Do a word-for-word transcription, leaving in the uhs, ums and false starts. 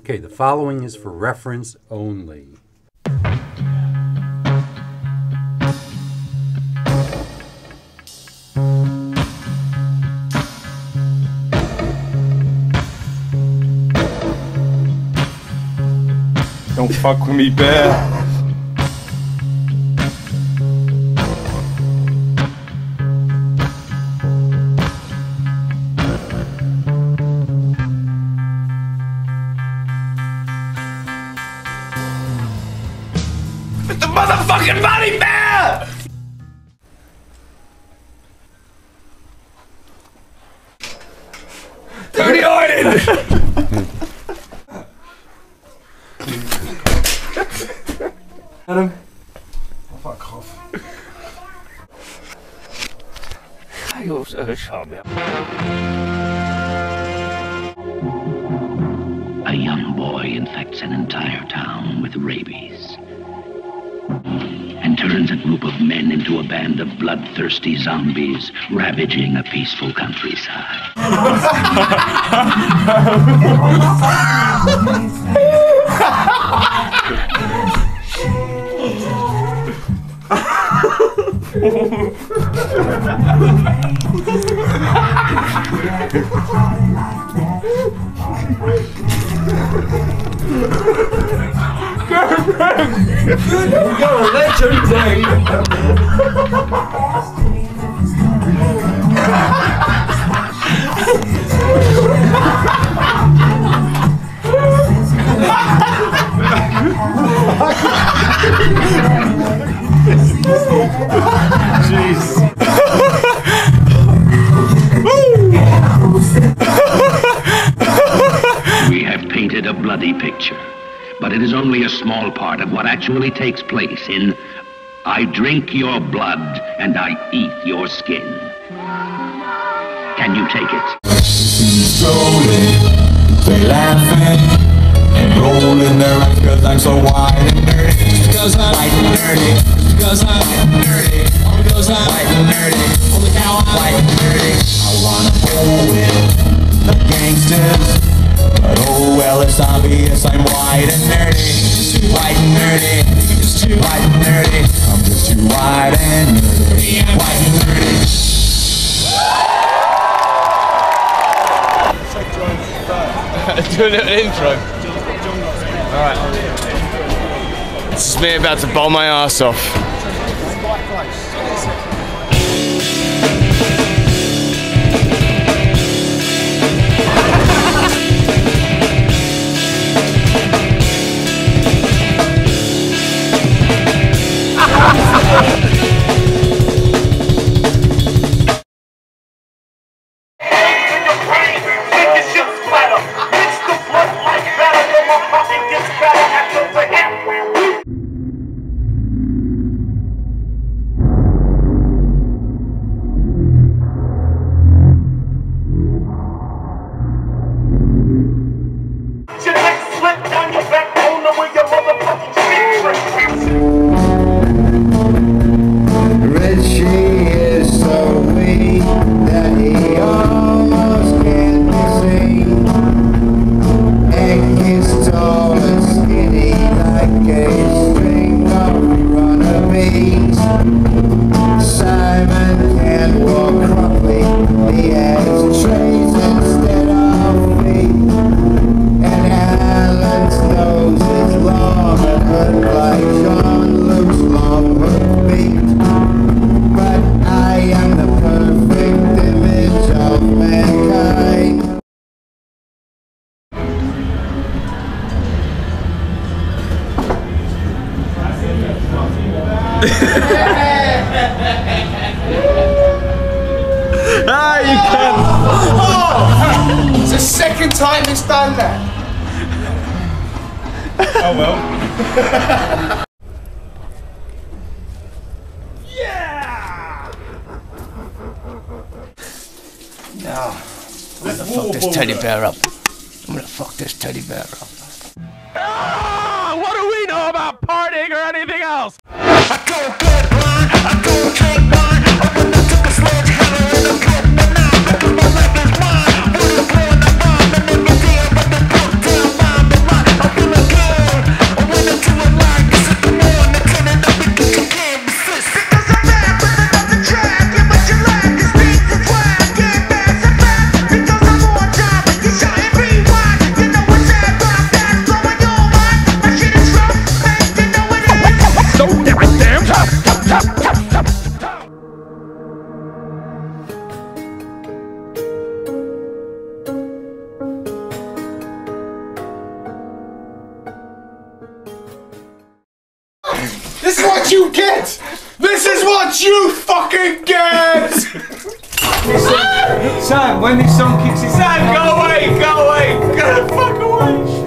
Okay, the following is for reference only. Don't fuck with me, bear. It's the motherfucking money bear! Dirty Iron! Adam. Oh, fuck off. Jag också charmig. A young boy infects an entire town with rabies and turns a group of men into a band of bloodthirsty zombies ravaging a peaceful countryside. You're a legend, Dave! Jeez. We have painted a bloody picture, but it is only a small part of what actually takes place in I drink your blood and I eat your skin. Can you take it? Slowly, they laughing and rolling their eyes because I'm so wide and nerdy. Just because I'm white and nerdy. Just because I'm nerdy. All because I'm white and nerdy. Holy cow, I'm white and nerdy. I wanna roll with the gangsters, but oh well, it's obvious I'm white and nerdy. Just too white and nerdy. Just too white and nerdy. I'm just too white and nerdy. White and nerdy. Do a little intro. Alright. This is me about to bowl my ass off. Ah, you can! Oh! It's the second time it's done that! Oh well. Yeah! Now, I'm gonna fuck this teddy bear up. I'm gonna fuck this teddy bear up. Ah, what do we know about partying or anything else? I go get blind, I go drink wine, I when I took a sledgehammer and I'm cutting them out. My life is mine, with a blow in the bomb, and then you see it with the put down bomb, the rock what you get! This is what you fucking get! Sam, when this song kicks in, Sam, go away, go away, go the fuck away!